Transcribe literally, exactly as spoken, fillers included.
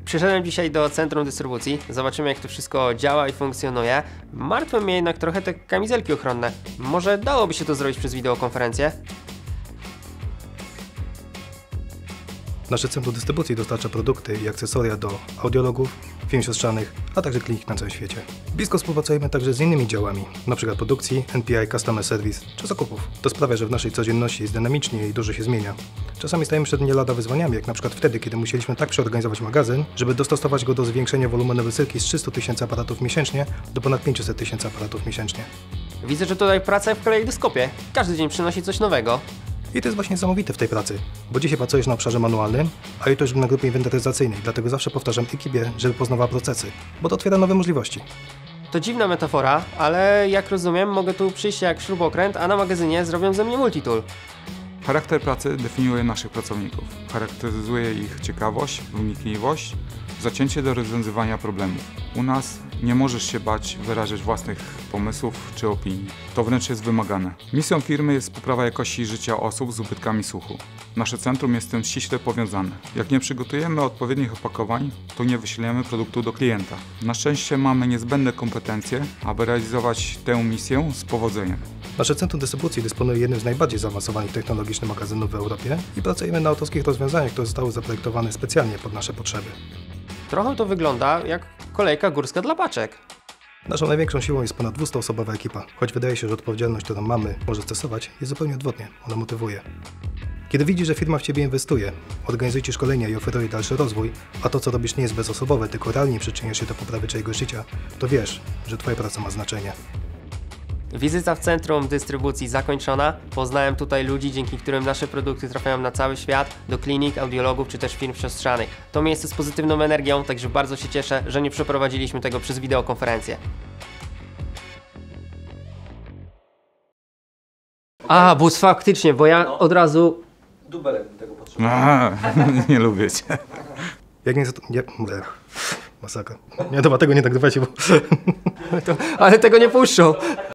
Przyszedłem dzisiaj do centrum dystrybucji, zobaczymy jak to wszystko działa i funkcjonuje. Martwią mnie jednak trochę te kamizelki ochronne. Może dałoby się to zrobić przez wideokonferencję? Nasze centrum dystrybucji dostarcza produkty i akcesoria do audiologów, firm siostrzanych, a także klinik na całym świecie. Blisko współpracujemy także z innymi działami, np. produkcji, N P I, Customer Service czy zakupów. To sprawia, że w naszej codzienności jest dynamicznie i dużo się zmienia. Czasami stajemy przed nie lada wyzwaniami, jak np. wtedy, kiedy musieliśmy tak przeorganizować magazyn, żeby dostosować go do zwiększenia wolumenu wysyłki z trzystu tysięcy aparatów miesięcznie do ponad pięciuset tysięcy aparatów miesięcznie. Widzę, że tutaj praca w kalejdoskopie. Każdy dzień przynosi coś nowego. I to jest właśnie niesamowite w tej pracy, bo dzisiaj pracujesz na obszarze manualnym, a jutro już na grupie inwentaryzacyjnej, dlatego zawsze powtarzam ekipie, żeby poznawała procesy, bo to otwiera nowe możliwości. To dziwna metafora, ale jak rozumiem, mogę tu przyjść jak śrubokręt, a na magazynie zrobią ze mnie multitool. Charakter pracy definiuje naszych pracowników. Charakteryzuje ich ciekawość, wnikliwość, zacięcie do rozwiązywania problemów. U nas nie możesz się bać wyrażać własnych pomysłów czy opinii. To wręcz jest wymagane. Misją firmy jest poprawa jakości życia osób z ubytkami słuchu. Nasze centrum jest z tym ściśle powiązane. Jak nie przygotujemy odpowiednich opakowań, to nie wyślemy produktu do klienta. Na szczęście mamy niezbędne kompetencje, aby realizować tę misję z powodzeniem. Nasze centrum dystrybucji dysponuje jednym z najbardziej zaawansowanych technologicznie magazynów w Europie i pracujemy na autorskich rozwiązaniach, które zostały zaprojektowane specjalnie pod nasze potrzeby. Trochę to wygląda jak kolejka górska dla paczek. Naszą największą siłą jest ponad dwustuosobowa ekipa. Choć wydaje się, że odpowiedzialność, którą mamy, może stresować, jest zupełnie odwrotnie. Ona motywuje. Kiedy widzisz, że firma w Ciebie inwestuje, organizuje Ci szkolenia i oferuje dalszy rozwój, a to, co robisz, nie jest bezosobowe, tylko realnie przyczyniasz się do poprawy czyjegoś życia, to wiesz, że Twoja praca ma znaczenie. Wizyta w centrum dystrybucji zakończona. Poznałem tutaj ludzi, dzięki którym nasze produkty trafiają na cały świat, do klinik, audiologów czy też firm siostrzanych. To miejsce z pozytywną energią, także bardzo się cieszę, że nie przeprowadziliśmy tego przez wideokonferencję. A, bo faktycznie, bo ja od razu... Dubelek tego potrzebuję. A, nie lubię cię. Jak nie... nie masakra. Nie, dobra, tego nie nagrywajcie, bo... Ale tego nie puszczą.